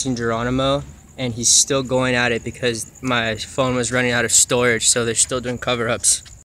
Geronimo, and he's still going at it because my phone was running out of storage, so they're still doing cover-ups.